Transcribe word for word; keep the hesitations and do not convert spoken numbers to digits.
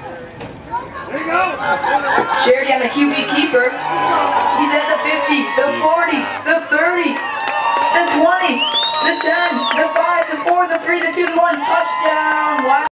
There you go. Charity on the Q B keeper. He's at the fifty, the forty, the